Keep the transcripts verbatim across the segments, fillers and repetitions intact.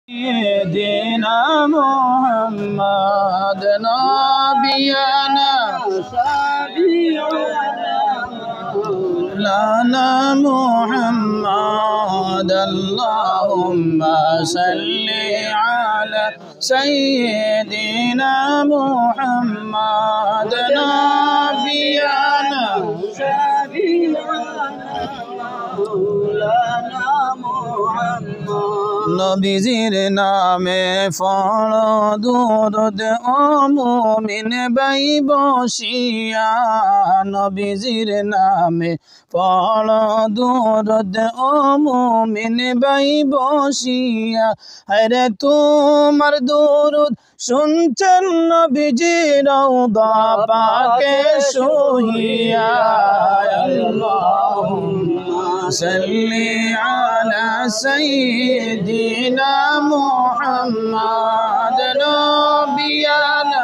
سيدنا محمد نبينا لنا محمد اللهم صل على سيدنا محمد نبينا নবীজির নামে ফল দুরুদ ও মুমিন ভাই বসিয়া নবীজির নামে ফল দুরুদ ও মুমিন ভাই বসিয়া আরে তোমার দুরুদ শুনছেন নবীজি রওদা পাকে শুইয়া আল্লাহুম্মা সাল্লি আলা সাইয়্যিদিনা মুহাম্মাদ নবিয়ানা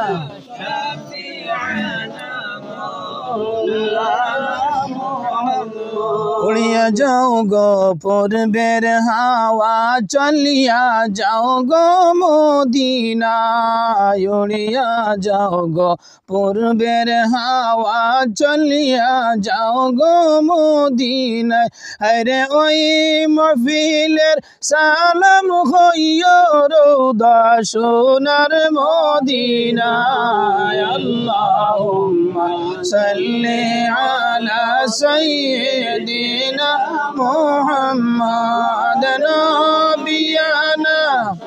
উড়িয়া যাও গো পূর্বের হাওয়া চলিয়া যাও গো মদিনায় উড়িয়া যাও গো পূর্বের হাওয়া চলিয়া যাও গো মদিনায় আরে ওই মহফিলের সালাম হইও রওদা সোনার মদিনায় আল্লাহুম্মা সাল্লি আলা সাইয়্যিদিনা মুহাম্মাদ নবিয়ানা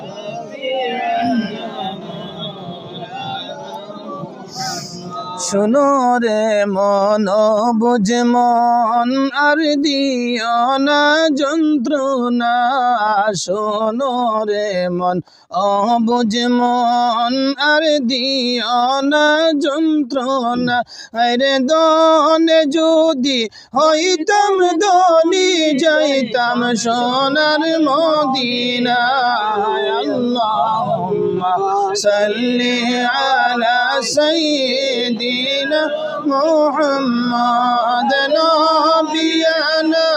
শুনো রে মন বুঝ মন আর দিও না যন্ত্রণা শোনো রে মন অবুঝ মন আর দিও না যন্ত্রণা আরে দনে যদি হইতাম ধনী যাইতাম সোনার মদিনায় আল্লাহুম্মা সাল্লি আলা সাইয়্যিদিনা মুহাম্মাদ নবিয়ানা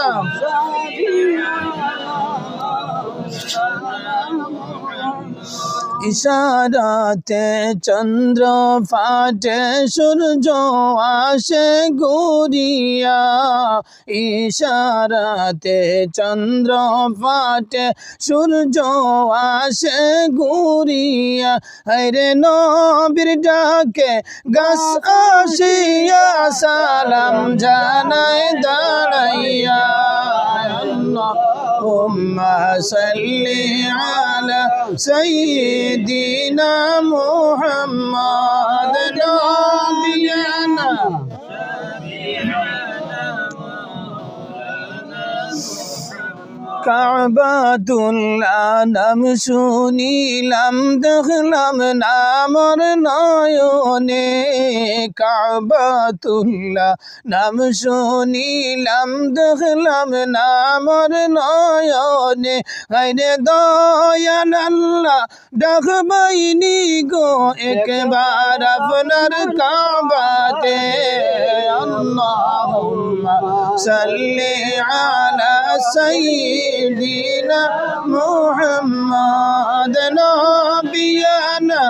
ইশারাতে চন্দ্র ফাটে সূর্য আসে ঘুরিয়া ইশারাতে চন্দ্র ফাটে সূর্য আসে ঘুরিয়া আরে নবীর ডাকে গাছ আসিয়া সালাম জানায় দাঁড়াইয়া আল্লাহুম্মা সাল্লি আলা سيدنا محمد نبينا কাবাতুল্লাহ নাম শুনিলাম দেখলাম নামর নয়নে কাবাতুল্লাহ নাম শুনিলাম দেখলাম নামর নয়নে হায়রে দয়াল আল্লাহ ডাকবাইনি গো একবার আপনার কাবাতে আল্লাহুম্মা সাল্লি আলা سيدنا محمد نبينا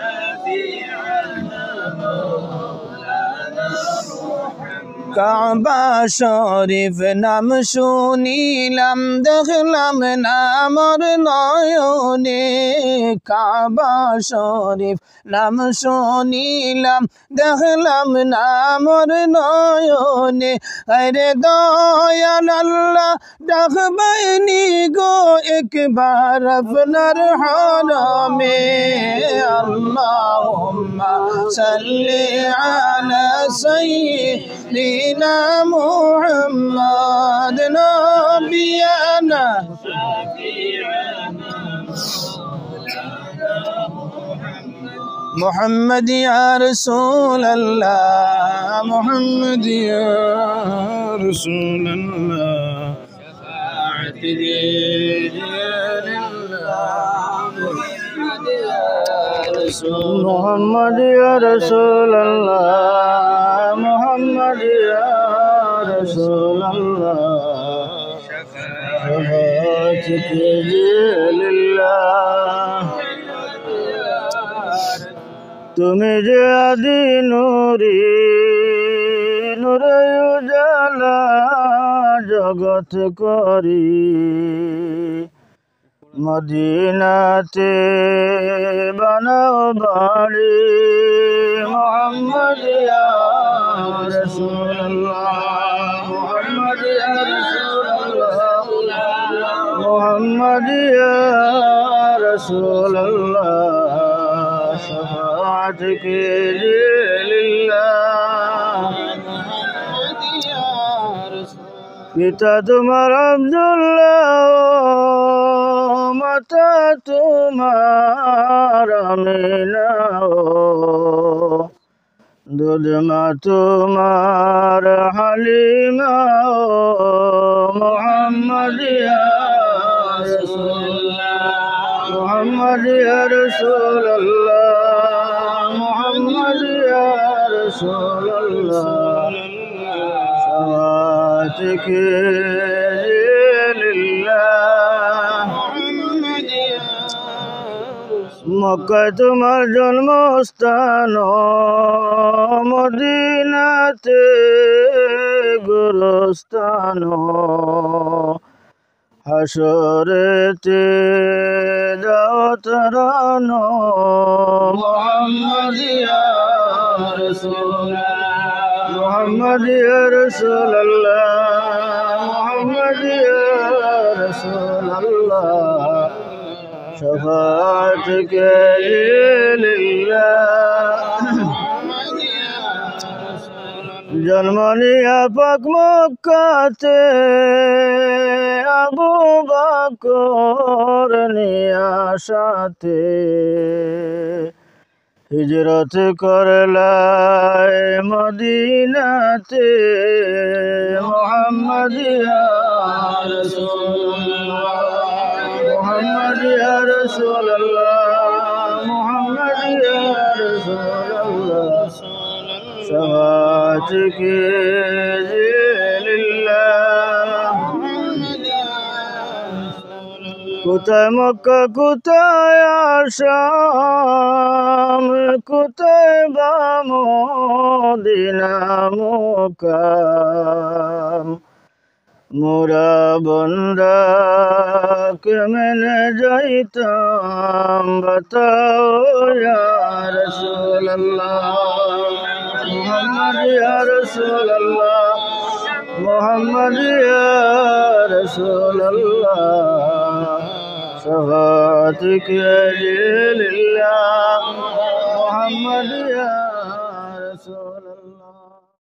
কাবা শরীফ নাম শুনিলাম দেখলাম নামর নয়নে কাবা শরীফ নাম শুনিলাম দেখলাম নামর নয়নে আরে দয়াল আল্লাহ ডাকবাইনি গো একবার আপনার হরমে আল্লাহুম্মা সাল্লি আলা সাইয়্যিদিনা মুহাম্মাদ নবিয়ানা محمد يا رسول الله محمد يا رسول الله شفاعة دين الله محمد يا رسول الله محمد يا رسول الله شفاعة دين الله তুমি যে আদি নূরি নূরে উজালা জগৎ করি মদিনাতে বানাও বাড়ি মোহাম্মদ ইয়া রাসূলুল্লাহ মোহাম্মদ ইয়া রাসূলুল্লাহ মোহাম্মদ ইয়া রাসূলুল্লাহ শফাআত कीजिए লিল্লাহ পিতা তোমার আব্দুল্লাহ মাতা তোমার আমিনা দুধ মা তোমার হালিমা মোহাম্মদ ইয়া রাসূলুল্লাহ মোহাম্মদ ইয়া রাসূলুল্লাহ মোহাম্মদ ইয়া রাসূলুল্লাহ শফাআত कीजिए লিল্লাহ মক্কায় তোমার জন্মস্থান মদিনাতে গুরুস্থান হাসরেতে যাও তারানো মোহাম্মদ ইয়া রাসূলুল্লাহ মোহাম্মদ ইয়া রাসূলুল্লাহ মোহাম্মদ ইয়া রাসূলুল্লাহ শফাআত कीजिए লিল্লাহ জন্ম নিয়া পাক মক্কাতে আবু বকর নিয়া সাথে হিজরত করলায় মদিনাতে মোহাম্মদ ইয়া রাসূলুল্লাহ মোহাম্মদ ইয়া রাসূলুল্লাহ মোহাম্মদ ইয়া রাসূলুল্লাহ শফাআত कीजिए লিল্লাহ কোথায় মক্কা কোথায় আসাম কোথায় বা মদিনা মুকাম মোরা বন্দা কেমনে যাইতাম বাতাও ইয়া রাসূলুল্লাহ মোহাম্মদ ইয়া রাসূলুল্লাহ মোহাম্মদ ইয়া রাসূলুল্লাহ শফাআত कीजिए লিল্লাহ মোহাম্মদ ইয়া রাসূলুল্লাহ।